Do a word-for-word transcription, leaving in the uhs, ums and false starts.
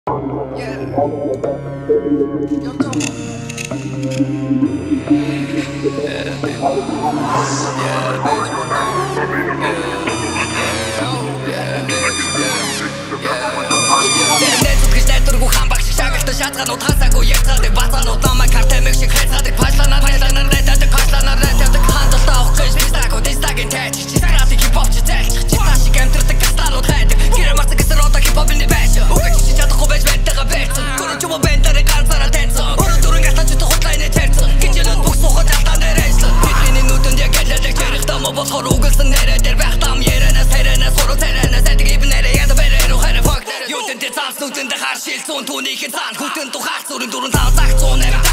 Шатганууд хасаагүй ягцаадаг бацаанууд намайг картемиг шиг хайцаадаг пашланаар хайланаар рэдэдэг пашланаар рэдэдэг хандалтаа авах гэж бистагууд инстагийн тайч чистаратик хипхоп чи зайлчих чиста шиг амтэрдэг кастанууд хайдаг гэрэ марцаг гэсэн рота хипхопын байш үгэж чи чадахгүй байж байтайгаа байцсан гөрөн чума бэнтарыг ганцаараа тэнцэн өөрөө дөрөнгө алтан чөтө хутлайны тэрцэн гिचэлэн бүх сухад алтан нэрээсэн бидний нүдэнд яг гэлэлэг чэрэх тамаа болохоор үгэлсэн нэрэ дээр байх там ярэнас хэрэнас хороо тэрэнас эдэг ибнэрэ яда бэрэ хайр фак юу тэн тэр цаас нүдэнд хар шилцүүн түүнийхэн цаан хүтэн тухайц өрөн дөрөн тав цаг цуун